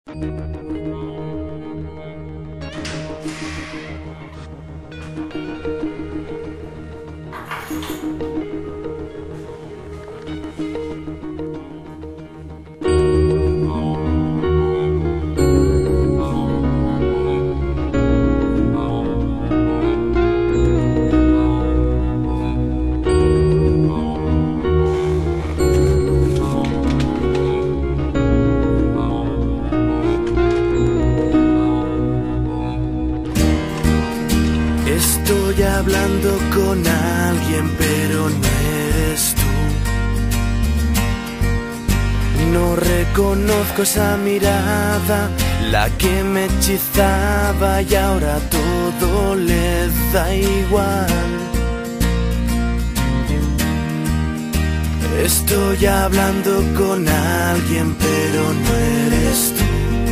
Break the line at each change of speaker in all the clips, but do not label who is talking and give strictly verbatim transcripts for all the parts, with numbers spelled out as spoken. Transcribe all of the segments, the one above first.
Estoy hablando con alguien, pero no eres tú. No reconozco esa mirada, la que me hechizaba, y ahora todo le da igual. Estoy hablando con alguien, pero no eres tú.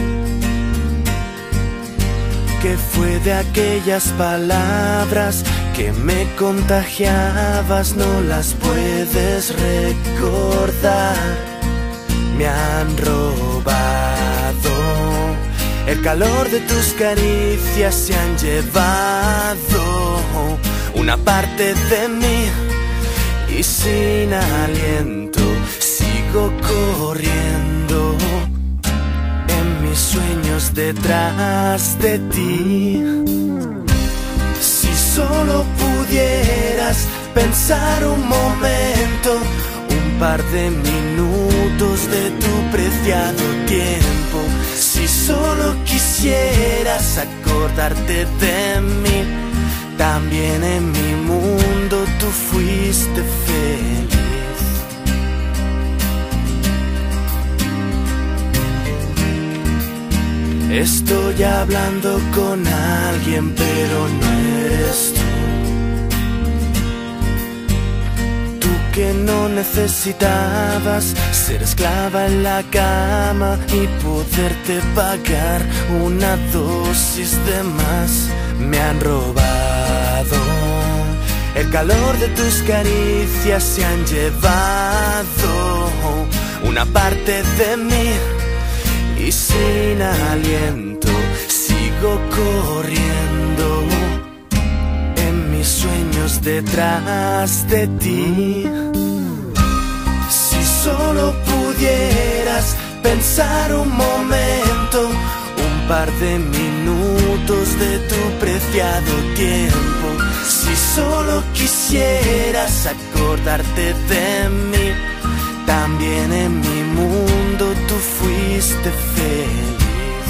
Que fue de aquellas palabras que me contagiabas, no las puedes recordar. Me han robado el calor de tus caricias, se han llevado una parte de mí, y sin aliento sigo corriendo sueños detrás de ti. Si solo pudieras pensar un momento, un par de minutos de tu preciado tiempo, si solo quisieras acordarte de mí, también en mi mundo tú fuiste feliz. Estoy hablando con alguien, pero no eres tú. Tú que no necesitabas ser esclava en la cama y poderte pagar una dosis de más. Me han robado el calor de tus caricias, se han llevado una parte de mí, y sin aliento sigo corriendo en mis sueños detrás de ti. Si solo pudieras pensar un momento, un par de minutos de tu preciado tiempo, si solo quisieras acordarte de mí, también en mi mundo tú fuiste feliz.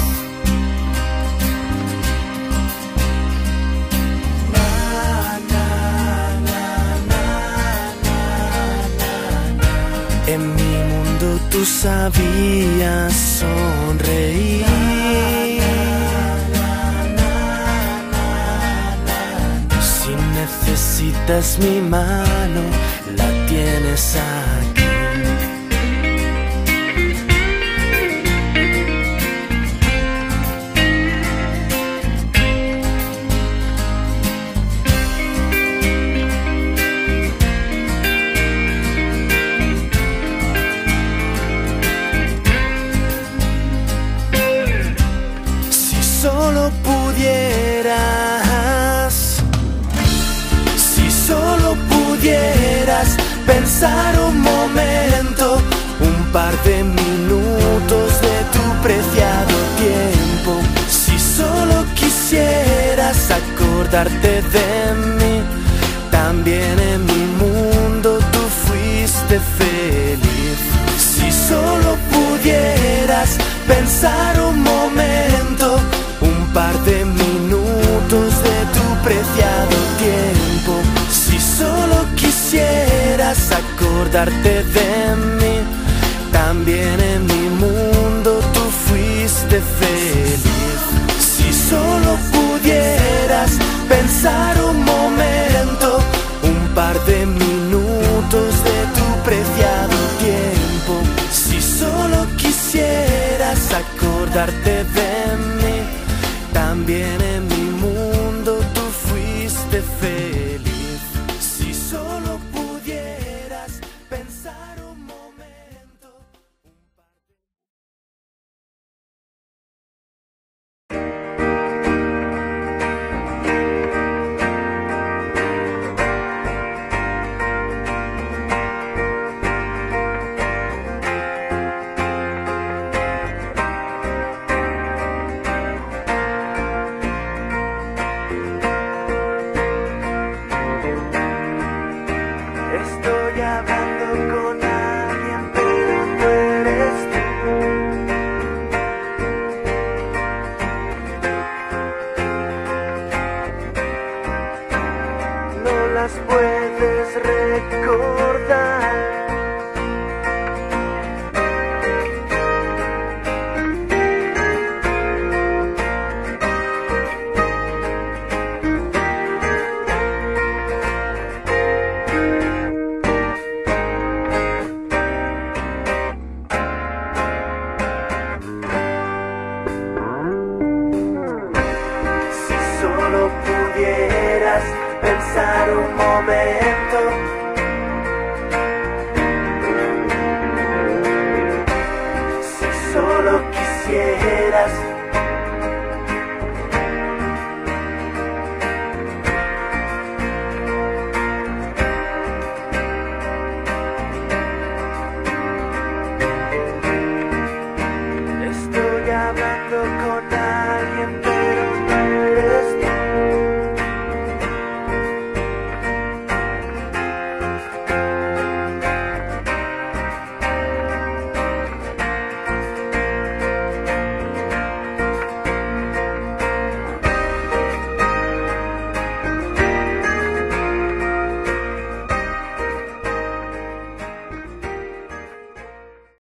Na, na, na, na, na, na. En mi mundo tú sabías sonreír. Si necesitas mi mano, la tienes aquí. Solo pudieras, si solo pudieras pensar un momento, un par de minutos de tu preciado tiempo, si solo quisieras acordarte de mí, también en mi mundo tú fuiste feliz. Si solo pudieras pensar un momento, un par de minutos de tu preciado tiempo, si solo quisieras acordarte de mí, también en mi mundo tú fuiste feliz. Si solo pudieras pensar un momento, un par de minutos de tu preciado tiempo, si solo quisieras acordarte de mí, también en mi mundo tú fuiste feliz. Si solo pudieras pensar un hablando con alguien, pero no eres tú. No las puedes recordar. Solo pudieras pensar un momento, si solo quisieras